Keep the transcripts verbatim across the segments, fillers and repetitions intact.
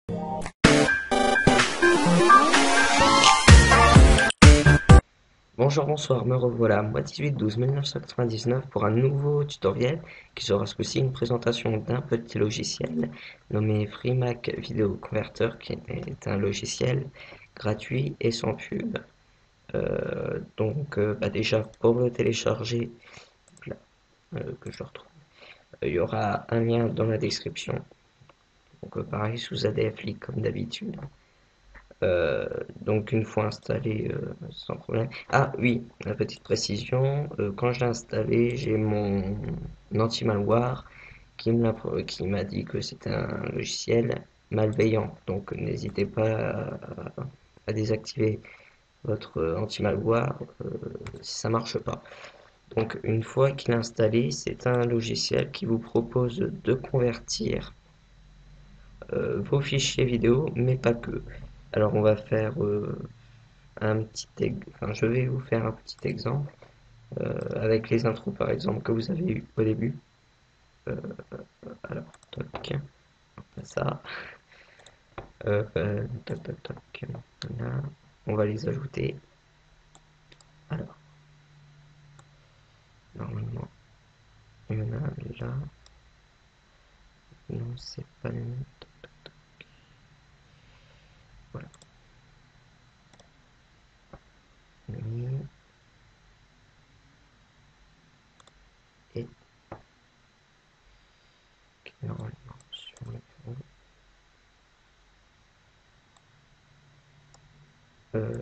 Bonjour, bonsoir, me revoilà, moi dix-huit douze mille neuf cent quatre-vingt-dix-neuf pour un nouveau tutoriel qui sera ce coup-ci une présentation d'un petit logiciel nommé FreeMac Video Converter qui est un logiciel gratuit et sans pub. Euh, donc euh, bah déjà pour le télécharger, là, euh, que je le retrouve, euh, il y aura un lien dans la description. Donc euh, pareil sous A D F Link comme d'habitude. Euh, donc une fois installé, euh, sans problème. Ah oui, la petite précision, euh, quand je l'ai installé, j'ai mon anti-malware qui me l'a pro- qui m'a dit que c'était un logiciel malveillant. Donc n'hésitez pas à, à désactiver votre anti-malware euh, si ça marche pas. Donc une fois qu'il est installé, c'est un logiciel qui vous propose de convertir euh, vos fichiers vidéo, mais pas que. Alors on va faire euh, un petit, enfin, je vais vous faire un petit exemple euh, avec les intros par exemple que vous avez eu au début. Euh, alors, toc, ça, euh, euh, toc, toc, toc, là, on va les ajouter. Alors, normalement, il y en a là. Non, c'est pas le même. Voilà. Oui. Et normalement sur le fond. Euh,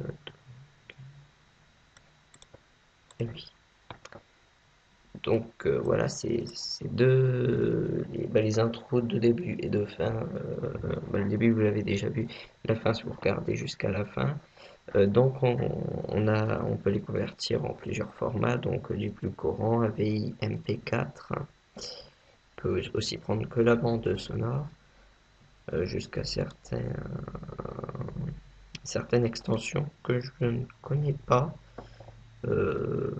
et oui. Donc euh, voilà, c'est c'est deux les, bah, les intros de début et de fin. Euh, bah, le début vous l'avez déjà vu, la fin si vous regardez jusqu'à la fin. Euh, donc on, on a, on peut les convertir en plusieurs formats. Donc les plus courants, A V I, M P quatre, on peut aussi prendre que la bande sonore euh, jusqu'à certains, certaines extensions que je ne connais pas. Euh,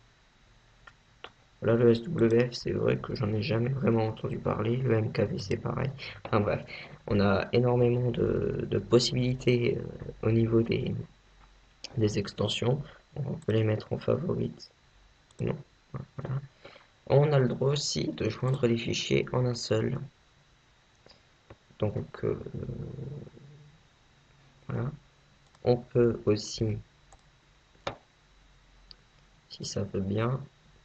Là, le S W F, c'est vrai que j'en ai jamais vraiment entendu parler. Le M K V, c'est pareil. Enfin bref, on a énormément de, de possibilités euh, au niveau des, des extensions. On peut les mettre en favorite. Non. Voilà. On a le droit aussi de joindre les fichiers en un seul. Donc euh, voilà. On peut aussi, si ça veut bien,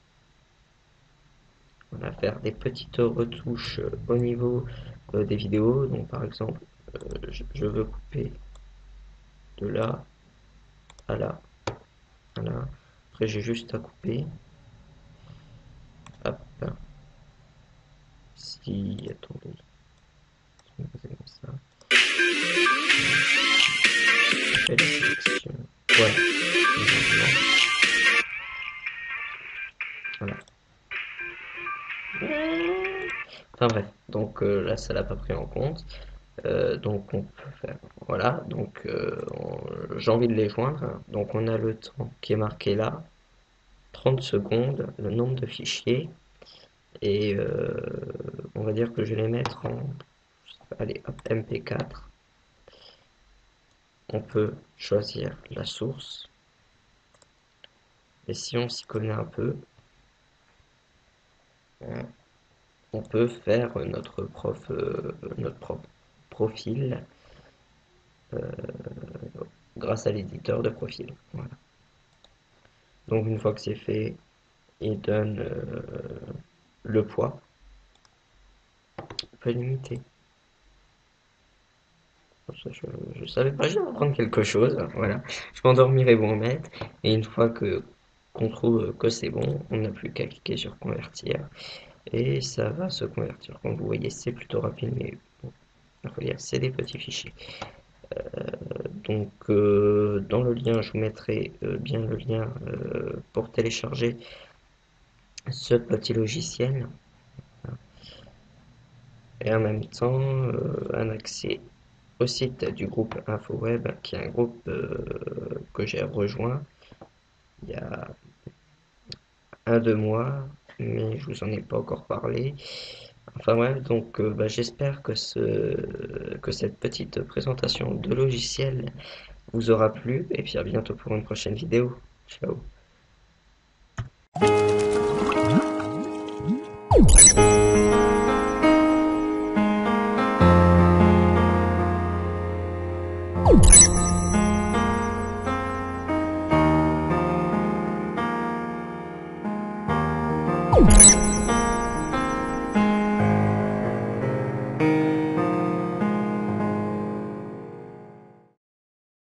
voilà, faire des petites retouches euh, au niveau euh, des vidéos. Donc par exemple, euh, je, je veux couper de là à là. Voilà. Après, j'ai juste à couper. Hop. Si, attendez. Je vais faire comme ça. Je fais la sélection. Voilà. Voilà. Enfin bref. Donc euh, là, ça l'a pas pris en compte. Euh, donc on peut faire. Voilà. Donc euh, on- j'ai envie de les joindre. Donc on a le temps qui est marqué là. trente secondes. Le nombre de fichiers. Et euh, on va dire que je vais les mettre en. Allez, hop, M P quatre. On peut choisir la source. Et si on s'y connaît un peu, on peut faire notre prof, euh, notre propre profil euh, grâce à l'éditeur de profil. Voilà. Donc une fois que c'est fait, il donne euh, le poids. On peut limiter. Je, je savais pas, je vais apprendre quelque chose. Voilà. Je m'endormirai bon mettre. Et une fois que qu'on trouve que c'est bon, on n'a plus qu'à cliquer sur convertir. Et ça va se convertir. Comme vous voyez, c'est plutôt rapide, mais bon, c'est des petits fichiers. Donc euh, dans le lien, je vous mettrai euh, bien le lien euh, pour télécharger ce petit logiciel et en même temps euh, un accès au site du groupe InfoWeb qui est un groupe euh, que j'ai rejoint il y a un deux mois mais je vous en ai pas encore parlé Enfin bref, donc euh, bah, j'espère que ce, que cette petite présentation de logiciel vous aura plu et puis à bientôt pour une prochaine vidéo. Ciao.